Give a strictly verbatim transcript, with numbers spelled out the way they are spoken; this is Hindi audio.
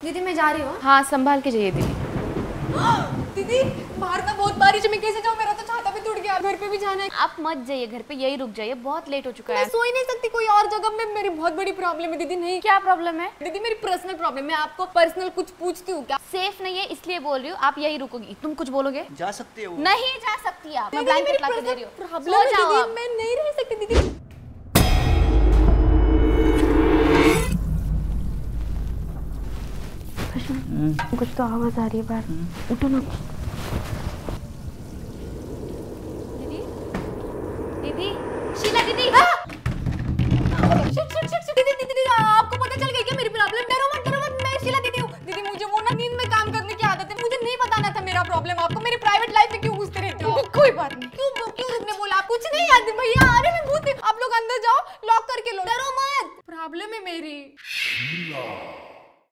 दीदी मैं जा रही हूँ। हाँ संभाल के जाइए दीदी। दीदी बाहर ना बहुत बारिश है, मैं कैसे जाऊँ? मेरा तो छाता भी टूट गया, घर पे भी जाना है। आप मत जाइए घर पे, यही रुक जाइए, बहुत लेट हो चुका है। मैं सो ही नहीं सकती कोई और जगह में, मेरी बहुत बड़ी प्रॉब्लम है दीदी। नहीं क्या प्रॉब्लम है दीदी? मेरी पर्सनल प्रॉब्लम। मैं आपको पर्सनल कुछ पूछती हूँ क्या? सेफ नहीं है इसलिए बोल रही हूँ, आप यही रुकोगी। तुम कुछ बोलोगे? जा सकते हो? नहीं जा सकती आप, मैं ब्लैंकेट ला के दे रही हूँ। प्रॉब्लम है दीदी, मैं नहीं रह सकती दीदी। कुछ तो आवाज आ रही है बाहर, उठो ना। दीदी दीदी शीला दीदी। शिट शिट शिट शिट दीदी दीदी आपको पता चल गई क्या मेरी प्रॉब्लम? डरो मत डरो मत, मैं शीला दीदी हूँ। दीदी मुझे वो ना नींद में काम करने की आदत है, मुझे नहीं बताना था मेरा प्रॉब्लम आपको। मेरी प्राइवेट लाइफ में क्यों घुसते रहते हो? कोई बात नहीं। क्यों क्यों तुमने बोला? कुछ नहीं याद भैया, अरे मैं भूत। आप लोग अंदर जाओ, लॉक करके लो, डरो मत। प्रॉब्लम है मेरी।